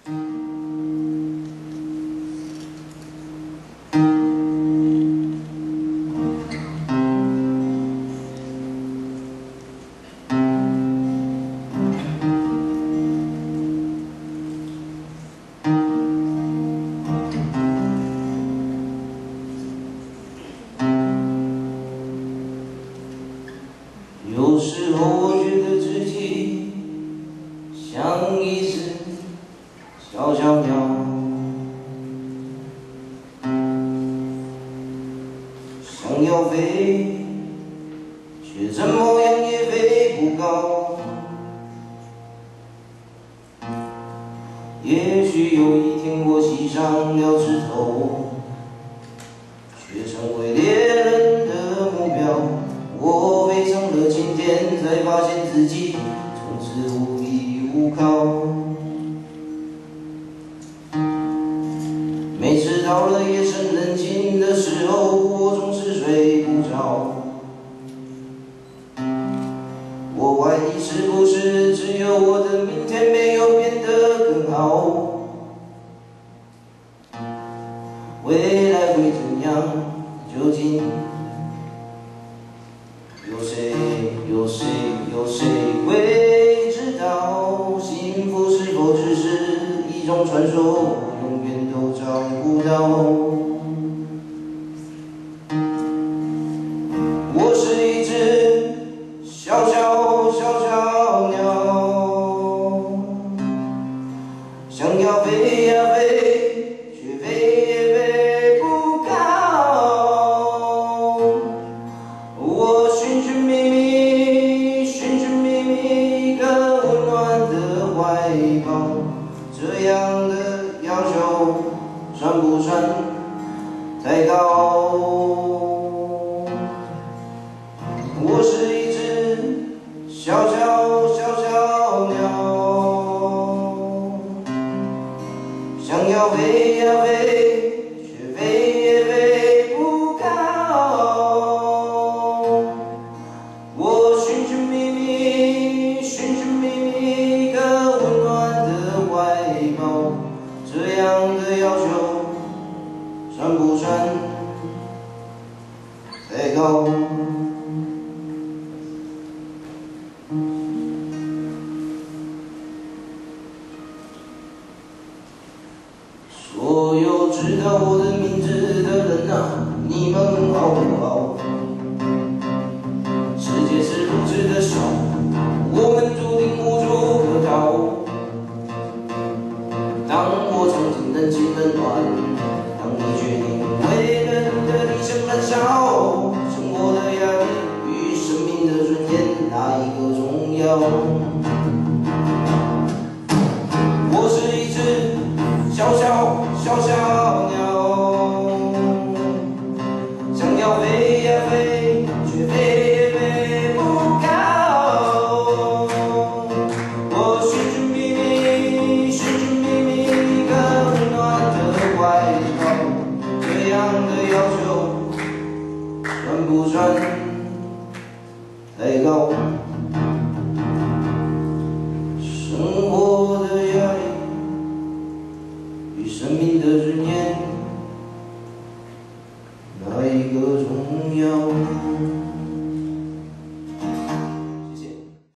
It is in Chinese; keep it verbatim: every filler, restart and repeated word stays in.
有时候我觉得自己像一只小小鸟，想要飞，却怎么样也飞不高。也许有一天我栖上了枝头，却成为猎人的目标。我飞上了青天，才发现自己从此无依无靠。每次到了夜深人静的时候，我总是睡不着。我怀疑是不是只有我的明天没有变得更好？未来会怎样？究竟？有谁，有谁，有谁会知道？幸福是否只是一种传说，我永远都找不到。我是一只小小小小鸟，想要飞呀飞，却飞也飞不高。我寻寻觅觅，寻寻觅觅一个温暖的怀抱，这样的要求算不算太高？我是一只小小小小鸟，想要飞呀飞，却飞也飞不高。我寻寻觅觅，寻寻觅觅一个温暖的怀抱，这样的要求算不算太高？所有知道我的名字的人啊，你们好不好？世界是如此的小，我们注定无处可逃。当我尝尽人情冷暖，当你决定为人的理想燃烧，生活的压力与生命的尊严，哪一个重要？